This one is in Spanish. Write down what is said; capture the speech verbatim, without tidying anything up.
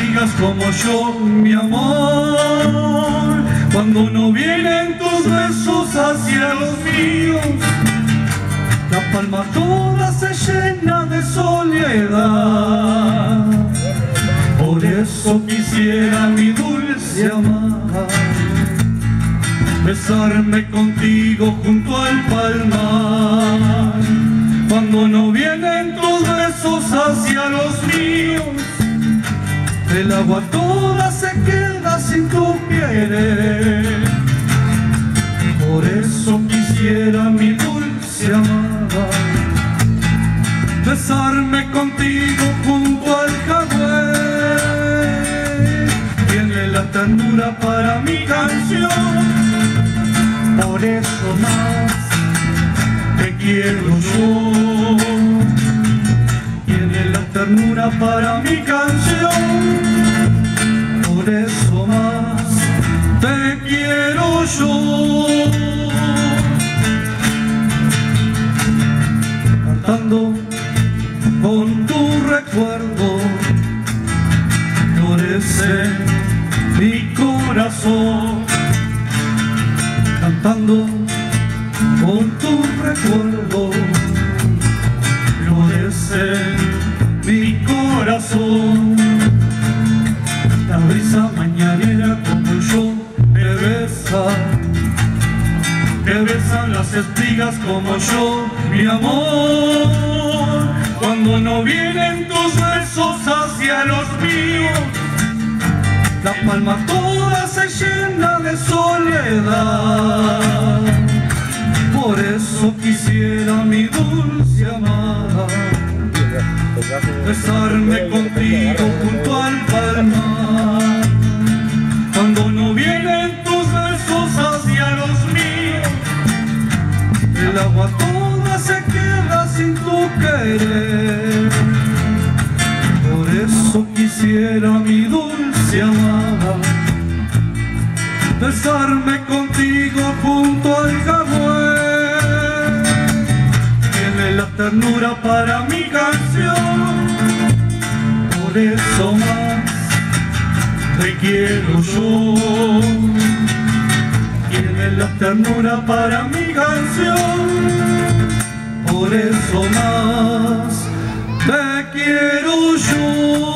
espigas como yo, mi amor. Cuando no vienen tus besos hacia los míos, la palma toda se llena de soledad. Por eso quisiera, mi dulce amada, besarme contigo junto al palmar. Cuando no vienen tus besos hacia los míos, el agua toda se queda sin tu querer. Por eso quisiera, mi dulce amada, besarme contigo junto al jagüey. Tiene la ternura para mi canción, por eso más te quiero yo. Tiene la ternura para mi canción, por eso más te quiero yo. Cantando con tu recuerdo, florece mi corazón. Cantando con tu recuerdo, florece mi corazón. La brisa mañanera como yo te besa, te besan las espigas como yo, mi amor. Cuando no vienen tus besos hacia los míos, la palma toda se llena de soledad. Por eso quisiera, mi dulce amada, besarme contigo junto al palmar. Cuando no vienen tus besos hacia los míos, el agua toda se queda sin tu querer. Por eso quisiera, mi dulce amada, besarme contigo junto al jagüey. Tiene la ternura para mi canción, por eso más te quiero yo. Tiene la ternura para mi canción, por eso más te quiero yo.